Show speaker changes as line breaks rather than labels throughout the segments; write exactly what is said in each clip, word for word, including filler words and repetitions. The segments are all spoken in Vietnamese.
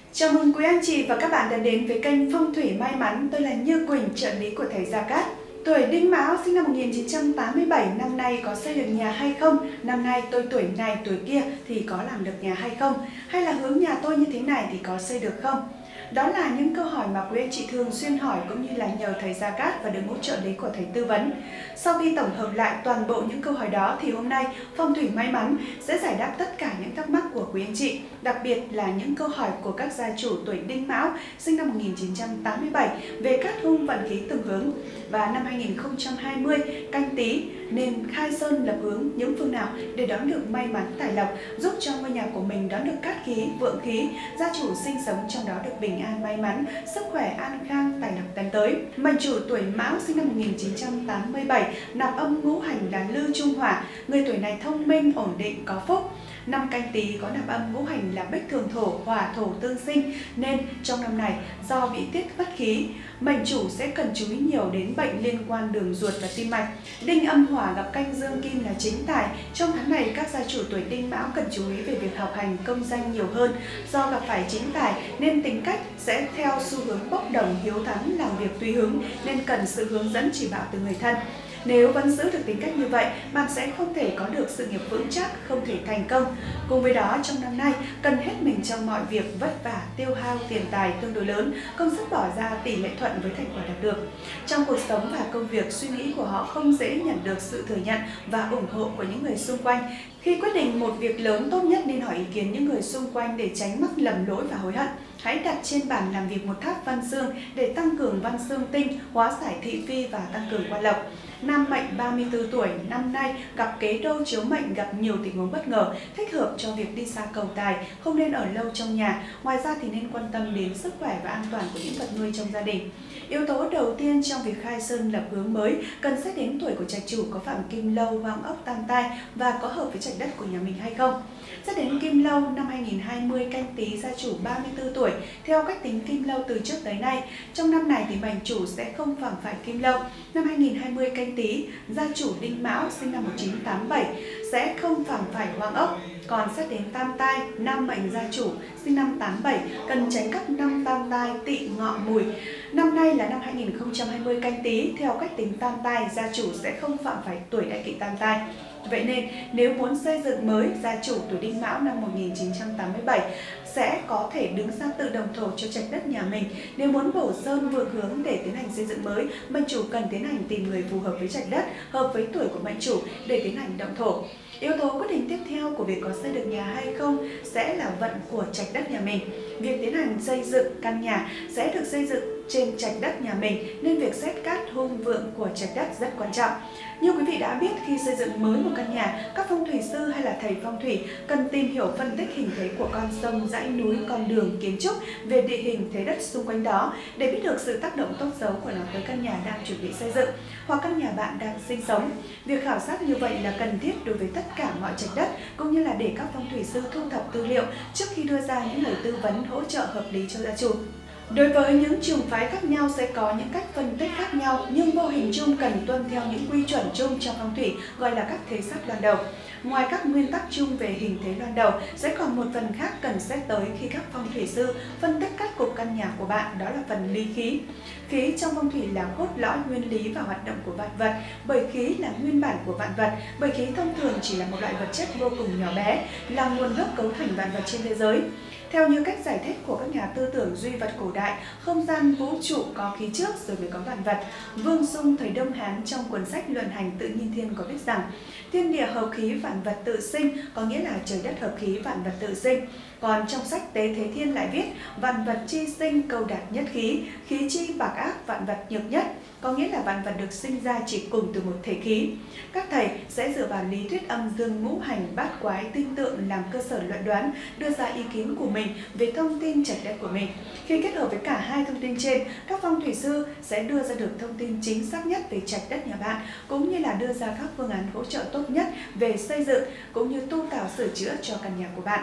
Chào mừng quý anh chị và các bạn đã đến với kênh Phong thủy may mắn. Tôi là Như Quỳnh, trợ lý của thầy Gia Cát. Tuổi Đinh Mão, sinh năm một nghìn chín trăm tám mươi bảy, năm nay có xây được nhà hay không? Năm nay tôi tuổi này tuổi kia thì có làm được nhà hay không? Hay là hướng nhà tôi như thế này thì có xây được không? Đó là những câu hỏi mà quý anh chị thường xuyên hỏi cũng như là nhờ thầy Gia Cát và được hỗ trợ lý của thầy tư vấn. Sau khi tổng hợp lại toàn bộ những câu hỏi đó thì hôm nay Phong thủy may mắn sẽ giải đáp tất cả những thắc mắc của quý anh chị, đặc biệt là những câu hỏi của các gia chủ tuổi Đinh Mão sinh năm một nghìn chín trăm tám mươi bảy về các hung vận khí tương hướng. Và năm hai nghìn không trăm hai mươi Canh Tý nên khai sơn lập hướng những phương nào để đón được may mắn tài lộc, giúp cho ngôi nhà của mình đón được cát khí, vượng khí, gia chủ sinh sống trong đó được bình an may mắn, sức khỏe an khang, tài lộc tấn tới. Mệnh chủ tuổi Mão sinh năm một nghìn chín trăm tám mươi bảy, nạp âm ngũ hành là Lư Trung Hỏa, người tuổi này thông minh, ổn định, có phúc. Năm Canh Tý có nạp âm ngũ hành là Bích Thường Thổ, Hỏa Thổ tương sinh, nên trong năm này do bị tiết bất khí, mệnh chủ sẽ cần chú ý nhiều đến bệnh liên quan đường ruột và tim mạch. Đinh âm hỏa gặp canh dương kim là chính tài. Trong tháng này các gia chủ tuổi Đinh Mão cần chú ý về việc học hành công danh nhiều hơn. Do gặp phải chính tài nên tính cách sẽ theo xu hướng bốc đồng, hiếu thắng, làm việc tùy hứng, nên cần sự hướng dẫn chỉ bảo từ người thân. Nếu vẫn giữ được tính cách như vậy, bạn sẽ không thể có được sự nghiệp vững chắc, không thể thành công. Cùng với đó, trong năm nay, cần hết mình trong mọi việc, vất vả, tiêu hao tiền tài tương đối lớn, công sức bỏ ra tỷ lệ thuận với thành quả đạt được. Trong cuộc sống và công việc, suy nghĩ của họ không dễ nhận được sự thừa nhận và ủng hộ của những người xung quanh. Khi quyết định một việc lớn, tốt nhất nên hỏi ý kiến những người xung quanh để tránh mắc lầm lỗi và hối hận. Hãy đặt trên bàn làm việc một tháp văn xương để tăng cường văn xương tinh, hóa giải thị phi và tăng cường quan lộc. Nam mệnh ba mươi tư tuổi, năm nay gặp kế đô chiếu mệnh, gặp nhiều tình huống bất ngờ, thích hợp cho việc đi xa cầu tài, không nên ở lâu trong nhà. Ngoài ra thì nên quan tâm đến sức khỏe và an toàn của những vật nuôi trong gia đình. Yếu tố đầu tiên trong việc khai sơn lập hướng mới cần xét đến tuổi của trạch chủ có phạm kim lâu, hoàng ốc, tam tai và có hợp với trạch đất của nhà mình hay không. Xét đến kim lâu, năm hai nghìn không trăm hai mươi Canh Tý gia chủ ba mươi tư tuổi, theo cách tính kim lâu từ trước tới nay, trong năm này thì mệnh chủ sẽ không phạm phải kim lâu. Năm hai nghìn không trăm hai mươi Canh Tý, gia chủ Đinh Mão sinh năm một nghìn chín trăm tám mươi bảy sẽ không phạm phải hoàng ốc. Còn xét đến tam tai, nam mệnh gia chủ sinh năm tám mươi bảy cần tránh các năm tam tai, Tỵ, Ngọ, Mùi. Năm nay là năm hai nghìn không trăm hai mươi Canh Tý, theo cách tính tam tai, gia chủ sẽ không phạm phải tuổi đại kỵ tam tai. Vậy nên nếu muốn xây dựng mới, gia chủ tuổi Đinh Mão năm một nghìn chín trăm tám mươi bảy sẽ có thể đứng ra tự động thổ cho trạch đất nhà mình. Nếu muốn bổ sơn vượng hướng để tiến hành xây dựng mới, mệnh chủ cần tiến hành tìm người phù hợp với trạch đất, hợp với tuổi của mệnh chủ để tiến hành động thổ. Yếu tố quyết định tiếp theo của việc có xây được nhà hay không sẽ là vận của trạch đất nhà mình. Việc tiến hành xây dựng căn nhà sẽ được xây dựng trên trạch đất nhà mình, nên việc xét cát hung vượng của trạch đất rất quan trọng. Như quý vị đã biết, khi xây dựng mới một căn nhà, các phong thủy sư hay là thầy phong thủy cần tìm hiểu phân tích hình thế của con sông, dãy núi, con đường, kiến trúc về địa hình thế đất xung quanh đó để biết được sự tác động tốt xấu của nó tới căn nhà đang chuẩn bị xây dựng hoặc căn nhà bạn đang sinh sống. Việc khảo sát như vậy là cần thiết đối với tất cả mọi trạch đất, cũng như là để các phong thủy sư thu thập tư liệu trước khi đưa ra những lời tư vấn hỗ trợ hợp lý cho gia chủ. Đối với những trường phái khác nhau sẽ có những cách phân tích khác nhau, nhưng vô hình chung cần tuân theo những quy chuẩn chung trong phong thủy, gọi là các thế sát loan đầu. Ngoài các nguyên tắc chung về hình thế loan đầu, sẽ còn một phần khác cần xét tới khi các phong thủy sư phân tích các cục căn nhà của bạn, đó là phần lý khí. Khí trong phong thủy là cốt lõi nguyên lý và hoạt động của vạn vật, bởi khí là nguyên bản của vạn vật, bởi khí thông thường chỉ là một loại vật chất vô cùng nhỏ bé, là nguồn gốc cấu thành vạn vật trên thế giới. Theo như cách giải thích của các nhà tư tưởng duy vật cổ đại, không gian vũ trụ có khí trước rồi mới có vạn vật. Vương Sung thời Đông Hán trong cuốn sách Luận Hành Tự Nhiên Thiên có viết rằng: thiên địa hợp khí vạn vật tự sinh, có nghĩa là trời đất hợp khí vạn vật tự sinh. Còn trong sách Tế Thế Thiên lại viết: vạn vật chi sinh cầu đạt nhất khí, khí chi bạc ác vạn vật nhược nhất, có nghĩa là vạn vật được sinh ra chỉ cùng từ một thể khí. Các thầy sẽ dựa vào lý thuyết âm dương ngũ hành bát quái tinh tượng làm cơ sở luận đoán, đưa ra ý kiến của mình về thông tin trạch đất của mình. Khi kết hợp với cả hai thông tin trên, các phong thủy sư sẽ đưa ra được thông tin chính xác nhất về trạch đất nhà bạn, cũng như là đưa ra các phương án hỗ trợ tốt nhất về xây dựng cũng như tu tạo sửa chữa cho căn nhà của bạn.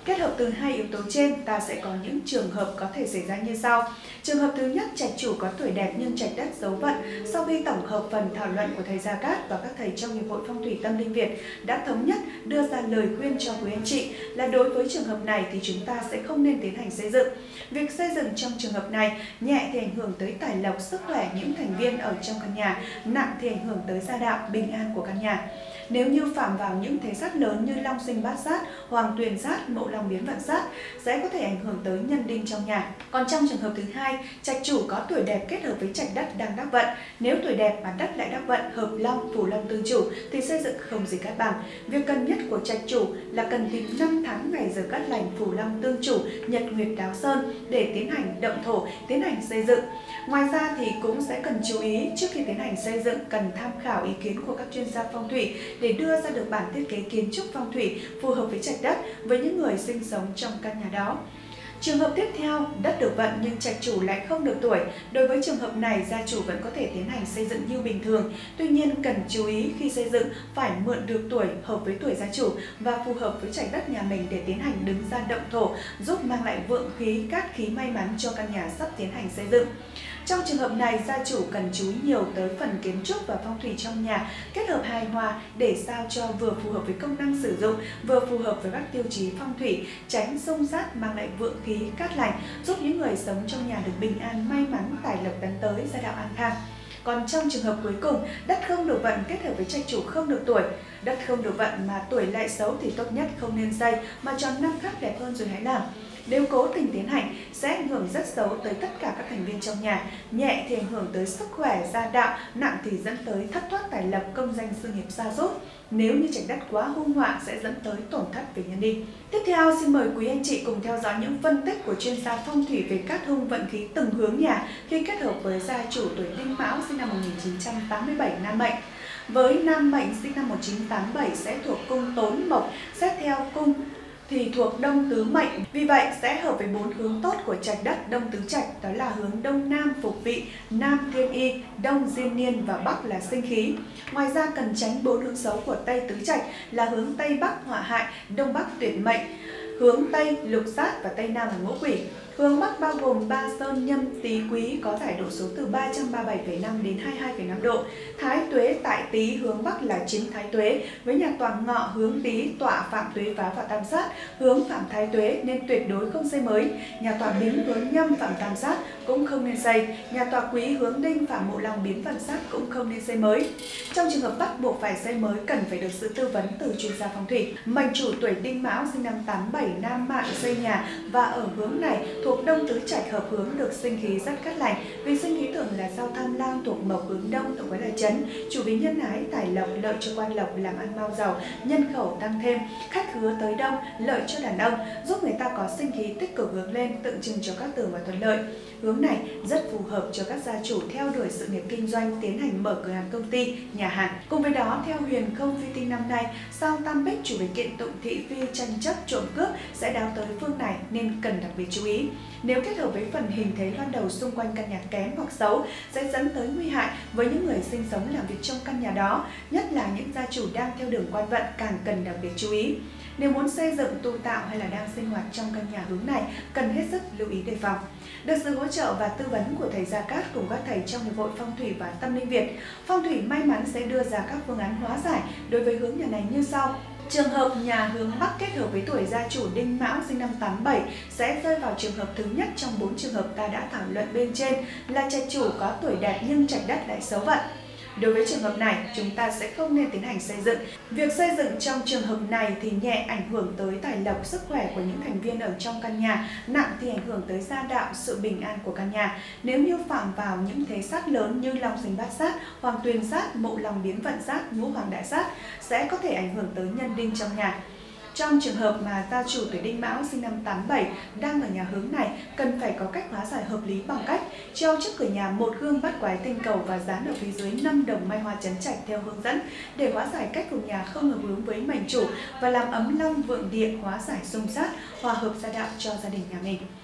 Kết hợp từ hai yếu tố trên, ta sẽ có những trường hợp có thể xảy ra như sau. Trường hợp thứ nhất, trạch chủ có tuổi đẹp nhưng trạch đất xấu vận. Sau khi tổng hợp phần thảo luận của thầy Gia Cát và các thầy trong Hiệp hội Phong thủy Tâm Linh Việt đã thống nhất đưa ra lời khuyên cho quý anh chị là đối với trường hợp này thì chúng ta sẽ không nên tiến hành xây dựng. Việc xây dựng trong trường hợp này nhẹ thì ảnh hưởng tới tài lộc, sức khỏe những thành viên ở trong căn nhà, nặng thì ảnh hưởng tới gia đạo, bình an của căn nhà. Nếu như phạm vào những thế sát lớn như long sinh bát sát, hoàng tuyền sát, mậu long biến vận sát sẽ có thể ảnh hưởng tới nhân đinh trong nhà. Còn trong trường hợp thứ hai, trạch chủ có tuổi đẹp kết hợp với trạch đất đang đắc vận. Nếu tuổi đẹp mà đất lại đắc vận, hợp long, phù long tương chủ thì xây dựng không gì cát bằng. Việc cần nhất của trạch chủ là cần tìm năm tháng ngày giờ cát lành, phù long tương chủ, nhật nguyệt đáo sơn để tiến hành động thổ, tiến hành xây dựng. Ngoài ra thì cũng sẽ cần chú ý trước khi tiến hành xây dựng cần tham khảo ý kiến của các chuyên gia phong thủy để đưa ra được bản thiết kế kiến trúc phong thủy phù hợp với trạch đất với những người sinh sống trong căn nhà đó. Trường hợp tiếp theo, đất được vận nhưng trạch chủ lại không được tuổi. Đối với trường hợp này, gia chủ vẫn có thể tiến hành xây dựng như bình thường. Tuy nhiên, cần chú ý khi xây dựng phải mượn được tuổi hợp với tuổi gia chủ và phù hợp với trạch đất nhà mình để tiến hành đứng ra động thổ, giúp mang lại vượng khí, cát khí may mắn cho căn nhà sắp tiến hành xây dựng. Trong trường hợp này, gia chủ cần chú ý nhiều tới phần kiến trúc và phong thủy trong nhà, kết hợp hài hòa để sao cho vừa phù hợp với công năng sử dụng, vừa phù hợp với các tiêu chí phong thủy, tránh xung sát, mang lại vượng khí, cát lành, giúp những người sống trong nhà được bình an, may mắn, tài lộc tấn tới, gia đạo an khang. Còn trong trường hợp cuối cùng, đất không được vận kết hợp với trạch chủ không được tuổi. Đất không được vận mà tuổi lại xấu thì tốt nhất không nên xây, mà chọn năm khác đẹp hơn rồi hãy làm. Nếu cố tình tiến hành sẽ ảnh hưởng rất xấu tới tất cả các thành viên trong nhà, nhẹ thì ảnh hưởng tới sức khỏe, gia đạo, nặng thì dẫn tới thất thoát tài lộc, công danh sự nghiệp sa sút. Nếu như trạch đất quá hung họa sẽ dẫn tới tổn thất về nhân đinh. Tiếp theo xin mời quý anh chị cùng theo dõi những phân tích của chuyên gia phong thủy về cát hung vận khí từng hướng nhà khi kết hợp với gia chủ tuổi Đinh Mão sinh năm một nghìn chín trăm tám mươi bảy nam mệnh. Với nam mệnh sinh năm một nghìn chín trăm tám mươi bảy sẽ thuộc cung Tốn Mộc, xét theo cung thì thuộc Đông Tứ Mệnh, vì vậy sẽ hợp với bốn hướng tốt của trạch đất Đông Tứ Trạch, đó là hướng Đông Nam Phục Vị, Nam Thiên Y, Đông Diên Niên và Bắc là sinh khí. Ngoài ra cần tránh bốn hướng xấu của Tây Tứ Trạch là hướng Tây Bắc họa hại, Đông Bắc tuyệt mệnh, hướng Tây lục sát và Tây Nam là ngũ quỷ. Hướng Bắc bao gồm Ba Sơn, Nhâm, Tý, Quý có giải độ số từ ba trăm ba mươi bảy phẩy năm đến hai mươi hai phẩy năm độ. Thái Tuế tại Tý hướng Bắc là chính Thái Tuế, với nhà tọa Ngọ hướng Tý tọa Phạm Tuế Phá và Tam Sát, hướng Phạm Thái Tuế nên tuyệt đối không xây mới. Nhà tọa Bính hướng Nhâm Phạm Tam Sát cũng không nên xây. Nhà tọa Quý hướng Đinh Phạm Mộ Long Biến Vận Sát cũng không nên xây mới. Trong trường hợp bắt buộc phải xây mới cần phải được sự tư vấn từ chuyên gia phong thủy. Mệnh chủ tuổi Đinh Mão sinh năm tám mươi bảy nam mạng xây nhà và ở hướng này thuộc Đông Tứ Trạch hợp hướng được sinh khí rất cát lành, vì sinh khí tượng là sao Tham Lang thuộc mộc hướng Đông thuộc với là Chấn, chủ vì nhân ái, tài lộc, lợi cho quan lộc, làm ăn mau giàu, nhân khẩu tăng thêm, khách hứa tới đông, lợi cho đàn ông, giúp người ta có sinh khí tích cực hướng lên, tượng trưng cho các tường và thuận lợi. Hướng này rất phù hợp cho các gia chủ theo đuổi sự nghiệp kinh doanh, tiến hành mở cửa hàng công ty, nhà hàng. Cùng với đó, theo huyền không vi tinh năm nay, sao Tam Bích chủ về kiện tụng thị phi, tranh chấp, trộm cướp sẽ đáo tới phương này nên cần đặc biệt chú ý. Nếu kết hợp với phần hình thế loan đầu xung quanh căn nhà kém hoặc xấu sẽ dẫn tới nguy hại với những người sinh sống làm việc trong căn nhà đó, nhất là những gia chủ đang theo đường quan vận càng cần đặc biệt chú ý. Nếu muốn xây dựng, tu tạo hay là đang sinh hoạt trong căn nhà hướng này, cần hết sức lưu ý đề phòng. Được sự hỗ trợ và tư vấn của thầy Gia Cát cùng các thầy trong Hiệp hội Phong thủy và Tâm Linh Việt, Phong thủy may mắn sẽ đưa ra các phương án hóa giải đối với hướng nhà này như sau. Trường hợp nhà hướng Bắc kết hợp với tuổi gia chủ Đinh Mão sinh năm tám mươi bảy sẽ rơi vào trường hợp thứ nhất trong bốn trường hợp ta đã thảo luận bên trên là trạch chủ có tuổi đẹp nhưng trạch đất lại xấu vận. Đối với trường hợp này, chúng ta sẽ không nên tiến hành xây dựng. Việc xây dựng trong trường hợp này thì nhẹ ảnh hưởng tới tài lộc, sức khỏe của những thành viên ở trong căn nhà, nặng thì ảnh hưởng tới gia đạo, sự bình an của căn nhà. Nếu như phạm vào những thế sát lớn như long sinh bát sát, hoàng tuyền sát, mộ long biến vận sát, ngũ hoàng đại sát sẽ có thể ảnh hưởng tới nhân đinh trong nhà. Trong trường hợp mà gia chủ tuổi Đinh Mão sinh năm tám mươi bảy đang ở nhà hướng này, cần phải có cách hóa giải hợp lý bằng cách treo trước cửa nhà một gương bát quái tinh cầu và dán ở phía dưới năm đồng may hoa chấn trạch theo hướng dẫn để hóa giải cách của nhà không hợp hướng với mệnh chủ và làm ấm long vượng địa, hóa giải xung sát, hòa hợp gia đạo cho gia đình nhà mình.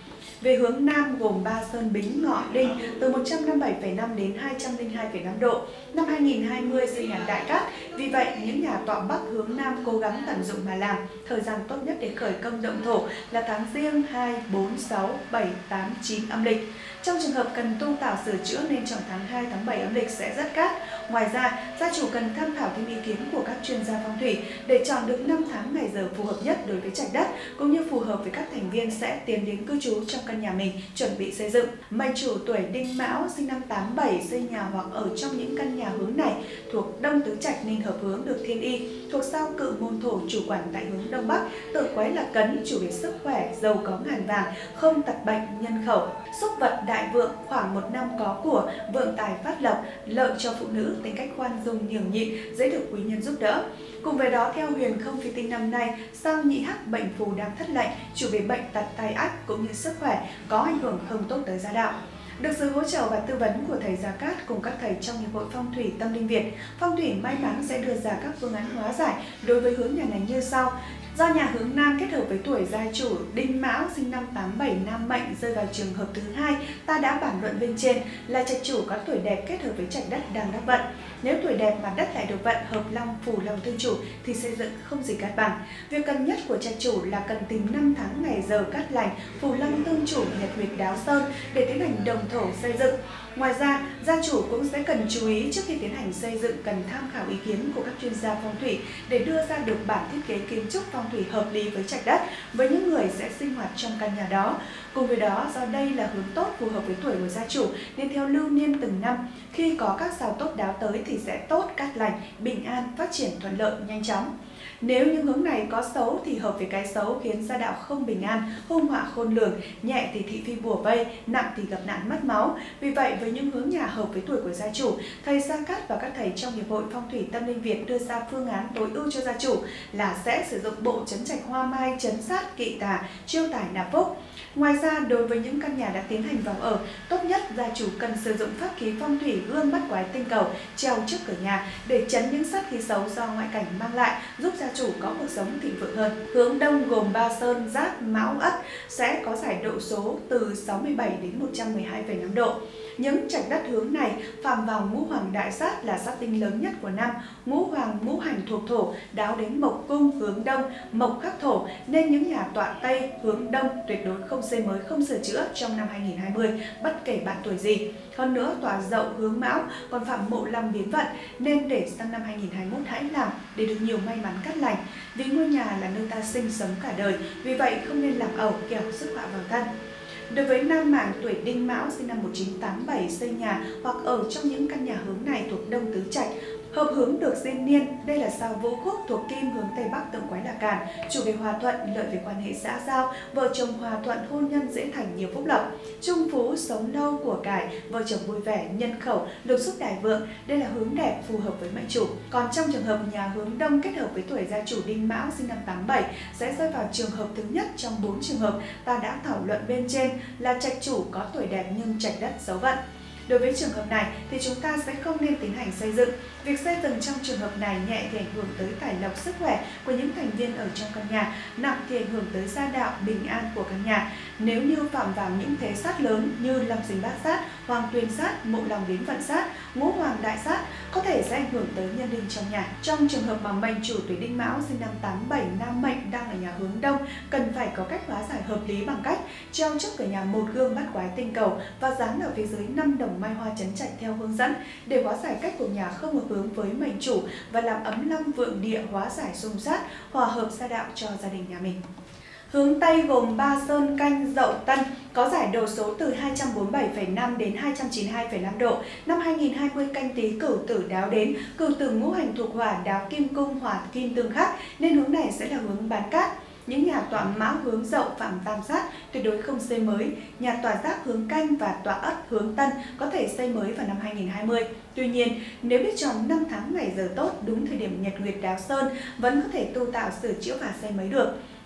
Về hướng Nam gồm Ba Sơn, Bính, Ngọ, Đinh từ một trăm năm mươi bảy phẩy năm đến hai trăm lẻ hai phẩy năm độ. Năm hai nghìn không trăm hai mươi xây nhà Đại Cát, vì vậy những nhà tọa Bắc hướng Nam cố gắng tận dụng mà làm. Thời gian tốt nhất để khởi công động thổ là tháng Giêng hai, bốn, sáu, bảy, tám, chín âm lịch. Trong trường hợp cần tu tạo sửa chữa nên chọn tháng hai, tháng bảy âm lịch sẽ rất cát. Ngoài ra, gia chủ cần tham khảo thêm ý kiến của các chuyên gia phong thủy để chọn được năm tháng ngày giờ phù hợp nhất đối với trạch đất, cũng như phù hợp với các thành viên sẽ tiến đến cư trú trong căn nhà mình chuẩn bị xây dựng. Mệnh chủ tuổi Đinh Mão sinh năm tám bảy xây nhà hoặc ở trong những căn nhà hướng này thuộc Đông Tứ Trạch nên hợp hướng được thiên y, thuộc sao Cự môn thổ, chủ quản tại hướng Đông Bắc, tự quái là Cấn, chủ về sức khỏe, giàu có ngàn vàng, không tật bệnh, nhân khẩu, xúc vật đại vượng, khoảng một năm có của, vượng tài phát lộc, lợi cho phụ nữ, tính cách khoan dung nhường nhịn, dễ được quý nhân giúp đỡ. Cùng với đó, theo huyền không phi tinh năm nay, sao Nhị Hắc bệnh phù đang thất lệnh, chủ về bệnh tật tai ách cũng như sức khỏe, có ảnh hưởng không tốt tới gia đạo. Được sự hỗ trợ và tư vấn của thầy Gia Cát cùng các thầy trong Hiệp hội Phong thủy Tâm Linh Việt, Phong thủy may mắn sẽ đưa ra các phương án hóa giải đối với hướng nhà này như sau. Do nhà hướng Nam kết hợp với tuổi gia chủ Đinh Mão sinh năm tám bảy nam mệnh rơi vào trường hợp thứ hai, ta đã bàn luận bên trên là trạch chủ có tuổi đẹp kết hợp với trạch đất đang đắc vận. Nếu tuổi đẹp mà đất lại được vận hợp long phù long tương chủ thì xây dựng không gì cát bằng. Việc cần nhất của trạch chủ là cần tìm năm tháng ngày giờ cát lành, phù long tương chủ, nhật nguyệt đáo sơn để tiến hành đồng thổ xây dựng. Ngoài ra, gia chủ cũng sẽ cần chú ý trước khi tiến hành xây dựng cần tham khảo ý kiến của các chuyên gia phong thủy để đưa ra được bản thiết kế kiến trúc phong thủy hợp lý với trạch đất với những người sẽ sinh hoạt trong căn nhà đó. Cùng với đó, do đây là hướng tốt phù hợp với tuổi của gia chủ nên theo lưu niên từng năm, khi có các sao tốt đáo tới thì sẽ tốt, cát lành, bình an, phát triển thuận lợi, nhanh chóng. Nếu những hướng này có xấu thì hợp với cái xấu khiến gia đạo không bình an, hung họa khôn lường, nhẹ thì thị phi bủa vây, nặng thì gặp nạn mất máu. Vì vậy, với những hướng nhà hợp với tuổi của gia chủ, thầy Gia Cát và các thầy trong Hiệp hội Phong thủy Tâm Linh Việt đưa ra phương án tối ưu cho gia chủ là sẽ sử dụng bộ trấn trạch hoa mai, trấn sát, kỵ tà, chiêu tài nạp phúc. Ngoài ra, đối với những căn nhà đã tiến hành vào ở, tốt nhất gia chủ cần sử dụng pháp khí phong thủy gương bắt quái tinh cầu treo trước cửa nhà để trấn những sát khí xấu do ngoại cảnh mang lại, giúp gia chủ có cuộc sống thịnh vượng hơn. Hướng Đông gồm Ba Sơn, Giáp, Mão, Ất sẽ có giải độ số từ sáu mươi bảy đến một trăm mười hai phẩy năm độ. Những trạch đất hướng này phạm vào ngũ hoàng đại sát là sát tinh lớn nhất của năm. Ngũ hoàng ngũ hành thuộc thổ, đáo đến mộc cung hướng đông, mộc khắc thổ nên những nhà tọa Tây hướng đông tuyệt đối không xây mới, không sửa chữa trong năm hai nghìn không trăm hai mươi bất kể bạn tuổi gì. Hơn nữa, tọa Dậu hướng Mão còn phạm mộ long biến vận nên để sang năm hai nghìn không trăm hai mươi mốt hãy làm để được nhiều may mắn cát lành. Vì ngôi nhà là nơi ta sinh sống cả đời, vì vậy không nên làm ẩu kẻo sức họa vào thân. Đối với nam mạng tuổi Đinh Mão sinh năm một nghìn chín trăm tám mươi bảy xây nhà hoặc ở trong những căn nhà hướng này thuộc Đông Tứ Trạch, hợp hướng được diên niên, đây là sao Vũ Khúc thuộc Kim hướng Tây Bắc, tượng quái là Càn, chủ về hòa thuận, lợi về quan hệ xã giao, vợ chồng hòa thuận, hôn nhân dễ thành nhiều phúc lộc, trung phú, sống lâu, của cải, vợ chồng vui vẻ, nhân khẩu, lục xúc đại vượng, đây là hướng đẹp phù hợp với mệnh chủ. Còn trong trường hợp nhà hướng Đông kết hợp với tuổi gia chủ Đinh Mão sinh năm tám bảy sẽ rơi vào trường hợp thứ nhất trong bốn trường hợp ta đã thảo luận bên trên là trạch chủ có tuổi đẹp nhưng trạch đất xấu vận. Đối với trường hợp này thì chúng ta sẽ không nên tiến hành xây dựng. Việc xây dựng trong trường hợp này nhẹ thì ảnh hưởng tới tài lộc sức khỏe của những thành viên ở trong căn nhà, nặng thì ảnh hưởng tới gia đạo bình an của căn nhà. Nếu như phạm vào những thế sát lớn như long sinh bát sát, hoàng tuyền sát, mộ long đến vận sát, ngũ hoàng đại sát có thể sẽ ảnh hưởng tới nhân linh trong nhà. Trong trường hợp mà mệnh chủ tuổi Đinh Mão sinh năm tám bảy nam mệnh đang ở nhà hướng Đông, cần phải có cách hóa giải hợp lý bằng cách treo trước cửa nhà một gương bát quái tinh cầu và dán ở phía dưới năm đồng mai hoa trấn trạch theo hướng dẫn để hóa giải cách của nhà không hợp hướng với mệnh chủ và làm ấm long vượng địa, hóa giải xung sát, hòa hợp gia đạo cho gia đình nhà mình. Hướng Tây gồm Ba Sơn, Canh, Dậu, Tân có giải độ số từ hai trăm bốn mươi bảy phẩy năm đến hai trăm chín mươi hai phẩy năm độ. Năm hai nghìn không trăm hai mươi Canh Tý Cửu Tử đáo đến, Cửu Tử ngũ hành thuộc hỏa, đáo kim cung hỏa kim tương khắc nên hướng này sẽ là hướng bán cát. Những nhà tọa Mão hướng Dậu phạm tam sát tuyệt đối không xây mới. Nhà tọa Giáp hướng Canh và tọa Ất hướng Tân có thể xây mới vào năm hai nghìn không trăm hai mươi. Tuy nhiên, nếu biết chọn năm tháng ngày giờ tốt, đúng thời điểm nhật nguyệt đáo sơn vẫn có thể tu tạo sửa chữa và xây mới được.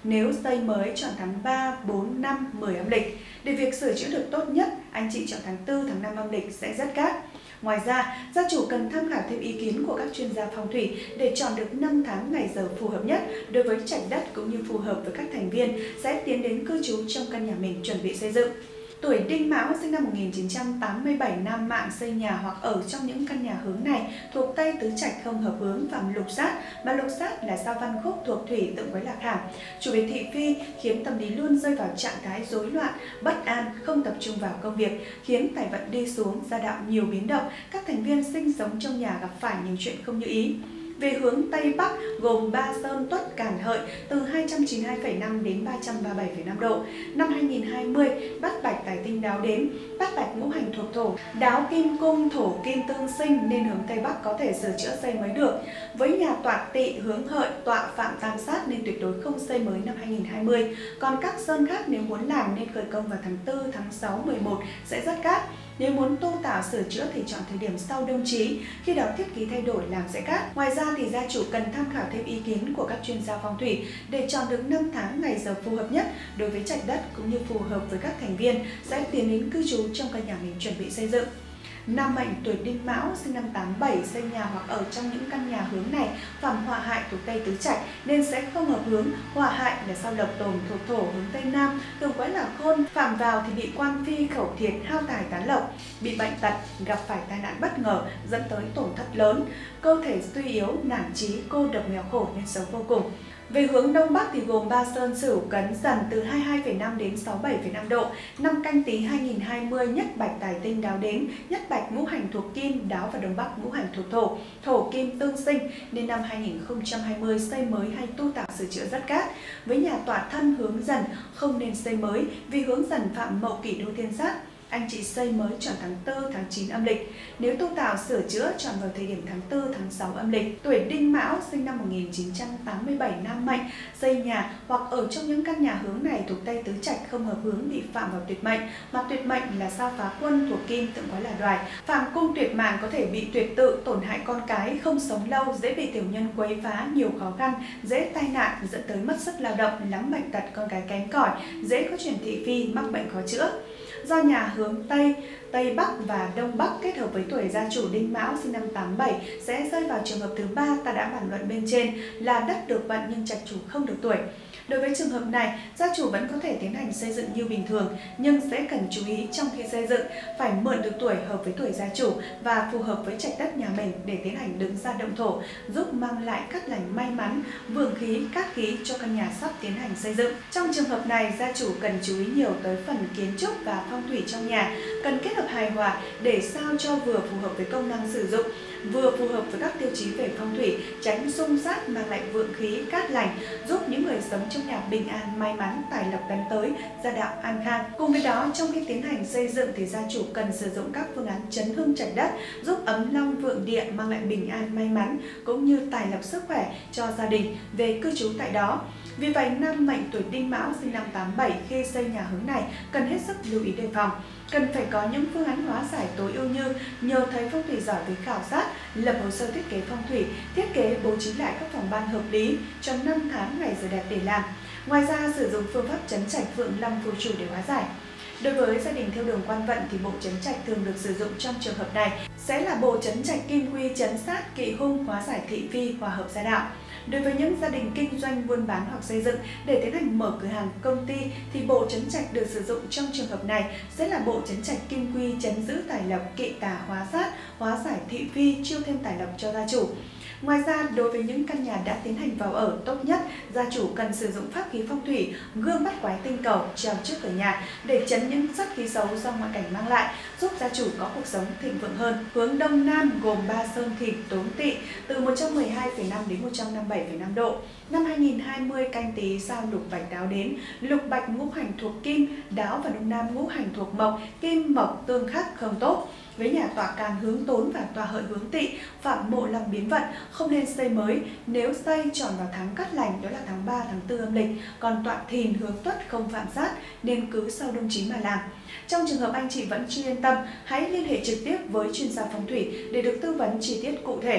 nếu xây mới chọn tháng ba, bốn, năm, mười âm lịch. Để việc sửa chữa được tốt nhất, anh chị chọn tháng tư, tháng năm âm lịch sẽ rất cát. Ngoài ra, gia chủ cần tham khảo thêm ý kiến của các chuyên gia phong thủy để chọn được năm tháng ngày giờ phù hợp nhất đối với trạch đất cũng như phù hợp với các thành viên sẽ tiến đến cư trú trong căn nhà mình chuẩn bị xây dựng. Tuổi Đinh Mão sinh năm một nghìn chín trăm tám mươi bảy, nam mạng xây nhà hoặc ở trong những căn nhà hướng này thuộc Tây Tứ Trạch không hợp hướng phạm lục sát, mà lục sát là sao văn khúc thuộc thủy tượng với lạc hàm. Chủ về thị phi khiến tâm lý luôn rơi vào trạng thái rối loạn, bất an, không tập trung vào công việc, khiến tài vận đi xuống, gia đạo nhiều biến động, các thành viên sinh sống trong nhà gặp phải những chuyện không như ý. Về hướng Tây Bắc gồm Ba Sơn, Tuất, Càn, Hợi từ hai trăm chín mươi hai phẩy năm đến ba trăm ba mươi bảy phẩy năm độ. Năm hai nghìn không trăm hai mươi, Bát Bạch tài tinh đáo đến, Bát Bạch ngũ hành thuộc thổ, đáo kim cung thổ kim tương sinh nên hướng Tây Bắc có thể sửa chữa xây mới được. Với nhà tọa Tỵ hướng Hợi, tọa phạm tam sát nên tuyệt đối không xây mới năm hai nghìn không trăm hai mươi. Còn các sơn khác nếu muốn làm nên khởi công vào tháng tư, tháng sáu, mười một sẽ rất cát. Nếu muốn tu tạo sửa chữa thì chọn thời điểm sau đông chí, khi đó thiết kế thay đổi làm sẽ cát. Ngoài ra thì gia chủ cần tham khảo thêm ý kiến của các chuyên gia phong thủy để chọn được năm tháng ngày giờ phù hợp nhất đối với trạch đất cũng như phù hợp với các thành viên sẽ tiến đến cư trú trong căn nhà mình chuẩn bị xây dựng. Nam mệnh tuổi Đinh Mão sinh năm tám bảy xây nhà hoặc ở trong những căn nhà hướng này phạm họa hại thuộc Tây Tứ Trạch nên sẽ không hợp hướng. Họa hại là sao Lộc Tồn thuộc thổ hướng Tây Nam, tương quái là khôn, phạm vào thì bị quan phi khẩu thiệt, hao tài tán lộc, bị bệnh tật, gặp phải tai nạn bất ngờ dẫn tới tổn thất lớn, cơ thể suy yếu, nản chí, cô độc nghèo khổ nên xấu vô cùng. Về hướng Đông Bắc thì gồm Ba Sơn, Sửu, Cấn, Dần từ hai mươi hai phẩy năm đến sáu mươi bảy phẩy năm độ. Năm Canh Tý hai nghìn không trăm hai mươi, Nhất Bạch tài tinh đáo đến, Nhất Bạch ngũ hành thuộc kim, đáo và Đông Bắc ngũ hành thuộc thổ, thổ kim tương sinh nên năm hai nghìn không trăm hai mươi xây mới hay tu tạo sửa chữa rất cát. Với nhà tọa thân hướng Dần không nên xây mới vì hướng Dần phạm Mậu Kỷ đô thiên sát. Anh chị xây mới chọn tháng tư, tháng chín âm lịch. Nếu tu tạo sửa chữa chọn vào thời điểm tháng tư, tháng sáu âm lịch. Tuổi Đinh Mão sinh năm một nghìn chín trăm tám mươi bảy, nam mệnh xây nhà hoặc ở trong những căn nhà hướng này thuộc Tây Tứ Trạch không hợp hướng bị phạm vào tuyệt mệnh, mà tuyệt mệnh là sao Phá Quân thuộc kim tượng quái là đoài. Phạm cung tuyệt mạng có thể bị tuyệt tự, tổn hại con cái, không sống lâu, dễ bị tiểu nhân quấy phá, nhiều khó khăn, dễ tai nạn dẫn tới mất sức lao động, lắm bệnh tật, con cái kém cỏi, dễ có chuyển thị phi, mắc bệnh khó chữa. Do nhà hướng Tây, Tây Bắc và Đông Bắc kết hợp với tuổi gia chủ Đinh Mão sinh năm tám bảy sẽ rơi vào trường hợp thứ ba ta đã bàn luận bên trên là đất được vận nhưng trạch chủ không được tuổi. Đối với trường hợp này, gia chủ vẫn có thể tiến hành xây dựng như bình thường nhưng sẽ cần chú ý trong khi xây dựng phải mượn được tuổi hợp với tuổi gia chủ và phù hợp với trạch đất nhà mình để tiến hành đứng ra động thổ, giúp mang lại cát lành may mắn, vượng khí, cát khí cho căn nhà sắp tiến hành xây dựng. Trong trường hợp này, gia chủ cần chú ý nhiều tới phần kiến trúc và phong thủy trong nhà, cần kết hợp hài hòa để sao cho vừa phù hợp với công năng sử dụng, vừa phù hợp với các tiêu chí về phong thủy, tránh xung sát mang lại vượng khí, cát lành, giúp những người sống trong nhà bình an, may mắn, tài lộc tấn tới, gia đạo an khang. Cùng với đó, trong khi tiến hành xây dựng thì gia chủ cần sử dụng các phương án chấn hưng trạch đất, giúp ấm long vượng địa, mang lại bình an, may mắn cũng như tài lộc sức khỏe cho gia đình về cư trú tại đó. Vì vậy, nam mệnh tuổi Đinh Mão sinh năm tám bảy khi xây nhà hướng này cần hết sức lưu ý đề phòng. Cần phải có những phương án hóa giải tối ưu như nhờ thầy phong thủy giỏi với khảo sát, lập hồ sơ thiết kế phong thủy, thiết kế bố trí lại các phòng ban hợp lý cho năm tháng ngày giờ đẹp để làm. Ngoài ra, sử dụng phương pháp trấn trạch vượng long phù chủ để hóa giải. Đối với gia đình theo đường quan vận thì bộ trấn trạch thường được sử dụng trong trường hợp này sẽ là bộ trấn trạch kim quy trấn sát kỵ hung hóa giải thị phi hòa hợp gia đạo. Đối với những gia đình kinh doanh buôn bán hoặc xây dựng để tiến hành mở cửa hàng công ty thì bộ trấn trạch được sử dụng trong trường hợp này sẽ là bộ trấn trạch kim quy trấn giữ tài lộc, kỵ tà hóa sát, hóa giải thị phi, chiêu thêm tài lộc cho gia chủ. Ngoài ra, đối với những căn nhà đã tiến hành vào ở, tốt nhất gia chủ cần sử dụng pháp khí phong thủy, gương bắt quái tinh cầu treo trước cửa nhà để trấn những sát khí xấu do ngoại cảnh mang lại, giúp gia chủ có cuộc sống thịnh vượng hơn. Hướng Đông Nam gồm Ba Sơn, Thìn, Tốn, Tỵ từ một trăm mười hai phẩy năm đến một trăm năm mươi bảy phẩy năm độ. Năm hai nghìn không trăm hai mươi Canh Tý sao Lục Bạch đáo đến, Lục Bạch ngũ hành thuộc kim, đáo và Đông Nam ngũ hành thuộc mộc, kim mộc tương khắc không tốt. Với nhà tọa Càn hướng Tốn và tọa Hợi hướng Tỵ phạm mộ long biến vận, không nên xây mới. Nếu xây chọn vào tháng cát lành đó là tháng ba, tháng tư âm lịch, còn tọa Thìn hướng Tuất không phạm sát nên cứ sau đông chí mà làm. Trong trường hợp anh chị vẫn chưa yên tâm, hãy liên hệ trực tiếp với chuyên gia phong thủy để được tư vấn chi tiết cụ thể.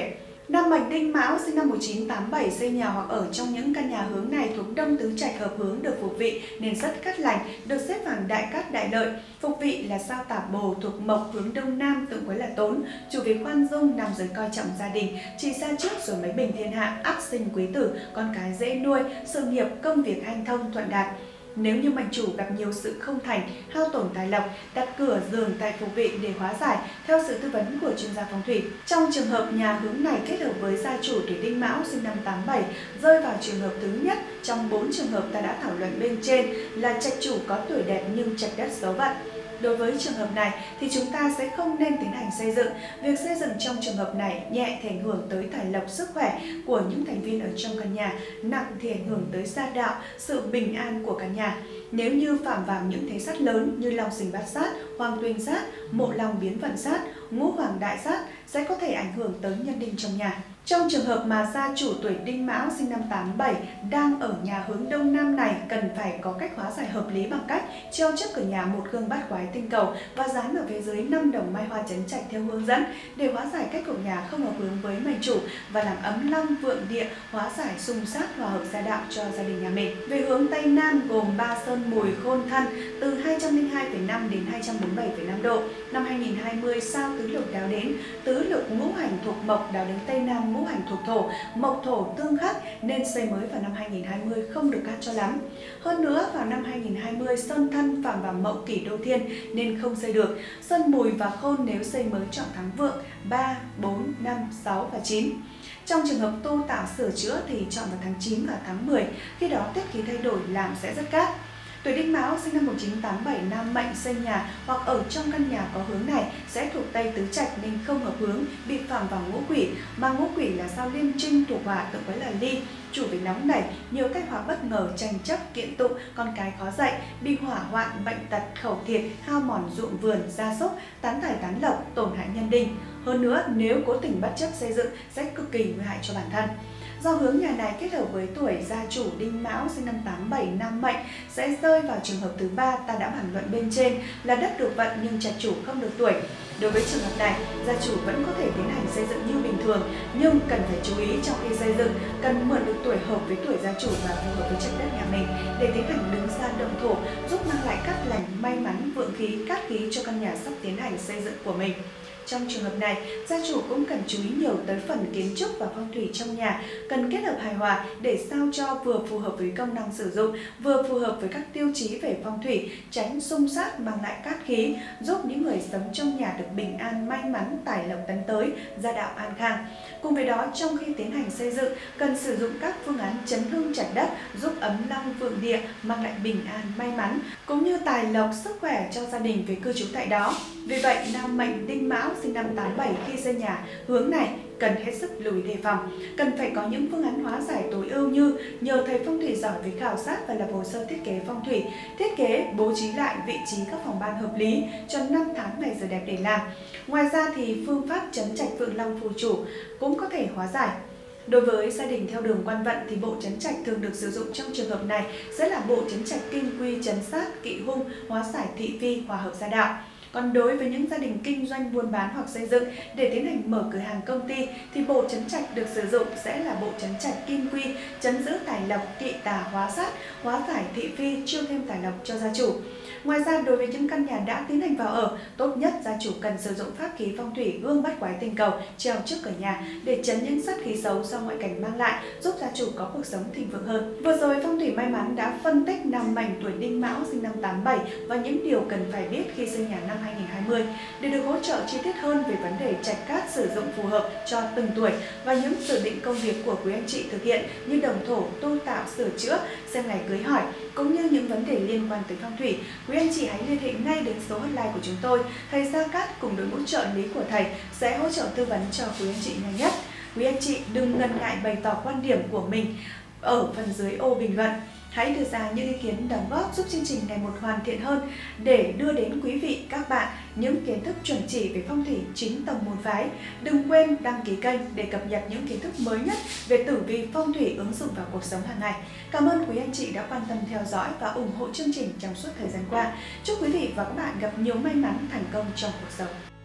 Nam mệnh Đinh Mão sinh năm một nghìn chín trăm tám mươi bảy xây nhà hoặc ở trong những căn nhà hướng này thuộc đông tứ trạch hợp hướng được phục vị nên rất cát lành, được xếp hàng đại cát đại lợi. Phục vị là sao Tạp Bồ thuộc mộc hướng đông nam, tượng quấy là Tốn, chủ về khoan dung, nam giới coi trọng gia đình, chỉ ra trước rồi mới bình thiên hạ, ắt sinh quý tử, con cái dễ nuôi, sự nghiệp công việc hanh thông thuận đạt. Nếu như mệnh chủ gặp nhiều sự không thành, hao tổn tài lộc, đặt cửa giường tại phục vị để hóa giải theo sự tư vấn của chuyên gia phong thủy. Trong trường hợp nhà hướng này kết hợp với gia chủ tuổi Đinh Mão sinh năm tám bảy rơi vào trường hợp thứ nhất trong bốn trường hợp ta đã thảo luận bên trên là trạch chủ có tuổi đẹp nhưng trạch đất xấu vận. Đối với trường hợp này thì chúng ta sẽ không nên tiến hành xây dựng. Việc xây dựng trong trường hợp này nhẹ thì ảnh hưởng tới tài lộc sức khỏe của những thành viên ở trong căn nhà, nặng thì ảnh hưởng tới gia đạo, sự bình an của căn nhà. Nếu như phạm vào những thế sát lớn như long sinh bát sát, hoàng tuyên sát, mộ long biến vận sát, ngũ hoàng đại sát sẽ có thể ảnh hưởng tới nhân đinh trong nhà. Trong trường hợp mà gia chủ tuổi Đinh Mão sinh năm tám bảy đang ở nhà hướng đông nam này, cần phải có cách hóa giải hợp lý bằng cách treo trước cửa nhà một gương bát quái tinh cầu và dán ở phía dưới năm đồng mai hoa chấn trạch theo hướng dẫn để hóa giải cách của nhà không hợp hướng với mệnh chủ và làm ấm long vượng địa, hóa giải xung sát hòa hợp gia đạo cho gia đình nhà mình. Về hướng tây nam gồm ba sơn mùi khôn thân từ hai trăm lẻ hai phẩy năm đến hai trăm bốn mươi bảy phẩy năm độ. Năm hai nghìn không trăm hai mươi sao tứ lục đáo đến, tứ lục ngũ hành thuộc mộc đáo đến tây nam, ngũ hành thuộc thổ, mộc thổ tương khắc nên xây mới vào năm hai nghìn không trăm hai mươi không được cát cho lắm. Hơn nữa vào năm hai nghìn không trăm hai mươi sơn thân phạm vào mậu kỷ đô thiên nên không xây được. Sơn mùi và khôn nếu xây mới chọn tháng vượng ba, bốn, năm, sáu và chín. Trong trường hợp tu tạo sửa chữa thì chọn vào tháng chín và tháng mười, khi đó tiết khí thay đổi làm sẽ rất cát. Tuổi Đinh Mão sinh năm một nghìn chín trăm tám mươi bảy nam mệnh xây nhà hoặc ở trong căn nhà có hướng này sẽ thuộc tây tứ trạch nên không hợp hướng, bị phạm vào ngũ quỷ, mà ngũ quỷ là sao Liêm Trinh thuộc hỏa, tượng quấy là Ly, chủ về nóng nảy, nhiều cách hóa bất ngờ, tranh chấp, kiện tụng, con cái khó dạy, bị hỏa hoạn, bệnh tật, khẩu thiệt, hao mòn ruộng vườn, gia súc, tán tài tán lộc, tổn hại nhân đinh. Hơn nữa, nếu cố tình bất chấp xây dựng sẽ cực kỳ nguy hại cho bản thân. Do hướng nhà này kết hợp với tuổi gia chủ Đinh Mão sinh năm tám bảy nam mệnh sẽ rơi vào trường hợp thứ ba ta đã bàn luận bên trên là đất được vận nhưng trạch chủ không được tuổi. Đối với trường hợp này, gia chủ vẫn có thể tiến hành xây dựng như bình thường nhưng cần phải chú ý trong khi xây dựng cần mượn được tuổi hợp với tuổi gia chủ và phù hợp với chất đất nhà mình để tiến hành đứng ra động thổ, giúp mang lại cát lành, may mắn, vượng khí, cát khí cho căn nhà sắp tiến hành xây dựng của mình. Trong trường hợp này, gia chủ cũng cần chú ý nhiều tới phần kiến trúc và phong thủy trong nhà, cần kết hợp hài hòa để sao cho vừa phù hợp với công năng sử dụng, vừa phù hợp với các tiêu chí về phong thủy, tránh xung sát mang lại cát khí, giúp những người sống trong nhà được bình an, may mắn, tài lộc tấn tới, gia đạo an khang. Cùng với đó, trong khi tiến hành xây dựng, cần sử dụng các phương án chấn hưng trạch đất, giúp ấm long vượng địa, mang lại bình an, may mắn, cũng như tài lộc, sức khỏe cho gia đình về cư trú tại đó. Vì vậy, nam mệnh Đinh Mão sinh năm tám bảy khi xây nhà hướng này cần hết sức lưu ý đề phòng, cần phải có những phương án hóa giải tối ưu như nhờ thầy phong thủy giỏi với khảo sát và lập hồ sơ thiết kế phong thủy, thiết kế bố trí lại vị trí các phòng ban hợp lý cho năm tháng ngày giờ đẹp để làm. Ngoài ra thì phương pháp chấn trạch vượng long phù chủ cũng có thể hóa giải. Đối với gia đình theo đường quan vận thì bộ chấn trạch thường được sử dụng trong trường hợp này sẽ là bộ chấn trạch kim quy chấn sát, kỵ hung, hóa giải thị phi, hòa hợp gia đạo. Còn đối với những gia đình kinh doanh buôn bán hoặc xây dựng để tiến hành mở cửa hàng công ty thì bộ chấn trạch được sử dụng sẽ là bộ chấn trạch kim quy, chấn giữ tài lộc, kỵ tà, hóa sát, hóa giải thị phi, chiêu thêm tài lộc cho gia chủ. Ngoài ra, đối với những căn nhà đã tiến hành vào ở, tốt nhất gia chủ cần sử dụng pháp khí phong thủy gương bát quái tinh cầu treo trước cửa nhà để chấn những sát khí xấu do ngoại cảnh mang lại, giúp gia chủ có cuộc sống thịnh vượng hơn. Vừa rồi phong thủy may mắn đã phân tích nam mệnh tuổi Đinh Mão sinh năm tám bảy và những điều cần phải biết khi xây nhà năm hai nghìn không trăm hai mươi để được hỗ trợ chi tiết hơn về vấn đề trạch cát sử dụng phù hợp cho từng tuổi và những dự định công việc của quý anh chị thực hiện như đồng thổ, tu tạo, sửa chữa, xem ngày cưới hỏi cũng như những vấn đề liên quan tới phong thủy. Quý anh chị hãy liên hệ ngay đến số hotline của chúng tôi. Thầy Gia Cát cùng đội ngũ trợ lý của thầy sẽ hỗ trợ tư vấn cho quý anh chị nhanh nhất. Quý anh chị đừng ngần ngại bày tỏ quan điểm của mình ở phần dưới ô bình luận. Hãy đưa ra những ý kiến đóng góp giúp chương trình ngày một hoàn thiện hơn để đưa đến quý vị các bạn những kiến thức chuẩn chỉ về phong thủy chính tông môn phái. Đừng quên đăng ký kênh để cập nhật những kiến thức mới nhất về tử vi phong thủy ứng dụng vào cuộc sống hàng ngày. Cảm ơn quý anh chị đã quan tâm theo dõi và ủng hộ chương trình trong suốt thời gian qua. Chúc quý vị và các bạn gặp nhiều may mắn, thành công trong cuộc sống.